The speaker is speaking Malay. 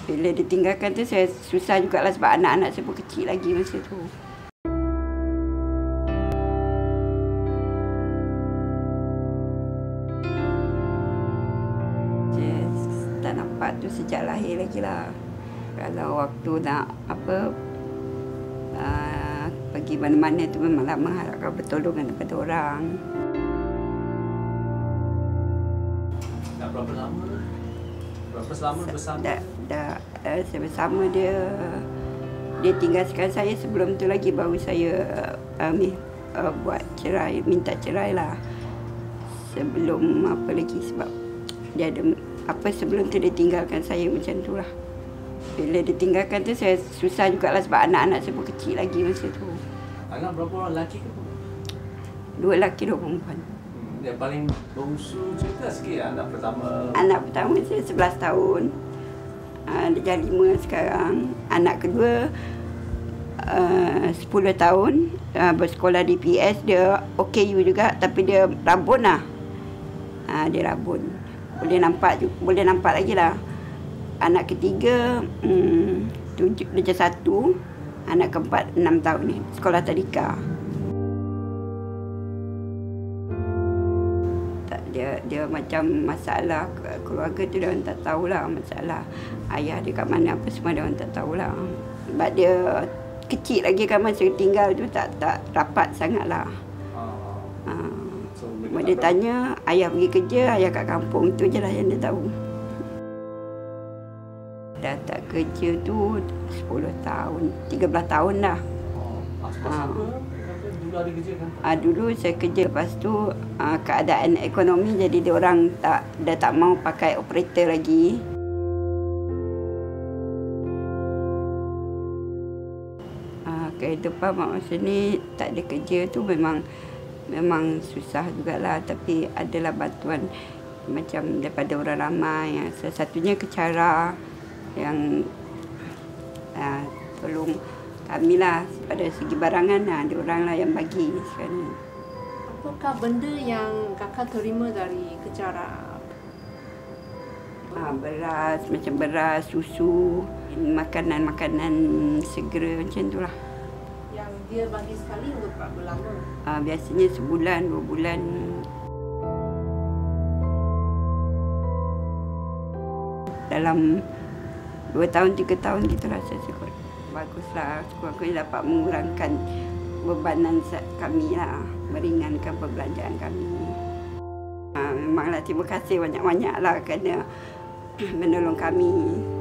Bila ditinggalkan tu saya susah jugalah sebab anak-anak saya pun kecil lagi masa tu. Saya tak nampak tu sejak lahir lagi lah. Kalau waktu nak pergi mana-mana tu memanglah mengharapkan pertolongan daripada orang. Dah berapa lama? Berapa selama bersama? Saya bersama dia. Dia tinggalkan saya sebelum tu lagi baru saya buat cerai, minta cerai lah. Sebelum apa lagi sebab dia ada sebelum tu dia tinggalkan saya macam tu lah. Bila ditinggalkan tu saya susah jugalah sebab anak-anak saya pun kecil lagi masa tu. Anak berapa orang, lelaki ke perempuan? 2 lelaki 2 perempuan. Yang paling bongsu, cerita sikit anak pertama. Anak pertama saya 11 tahun. Dia dah 5 sekarang. Anak kedua 10 tahun. Bersekolah di PS. Dia OKU juga tapi dia rabun lah. Dia rabun. Boleh nampak lagi lah. Anak ketiga darjah 1. Anak keempat 6 tahun ni. Sekolah tadika. Dia macam masalah keluarga tu dia orang tak tahulah masalah ayah dia kat mana apa semua dia orang tak tahulah. Sebab dia kecil lagi kan masa tinggal tu tak rapat sangatlah. Bila dia tanya ayah pergi kerja, ayah kat kampung tu je lah yang dia tahu. Dah tak kerja tu 10 tahun, 13 tahun dah. Dulu saya kerja, lepas tu keadaan ekonomi jadi dia orang dah tak mau pakai operator lagi. Kehidupan masa ni tak ada kerja tu memang susah jugalah, tapi adalah bantuan macam daripada orang ramai. Salah satunya Kecara yang tolong kami lah pada segi barangan ada orang lah yang bagi sekarang. Apakah benda yang kakak terima dari Kecara? Beras, macam beras, susu, makanan-makanan segera macam tu lah. Yang dia bagi sekali untuk berapa lama? Biasanya sebulan, 2 bulan. Dalam 2 tahun, 3 tahun gitulah saya cukup. Baguslah, sekurang-kurangnya dapat mengurangkan bebanan kami lah, meringankan perbelanjaan kami. Memanglah terima kasih banyak-banyak lah kerana menolong kami.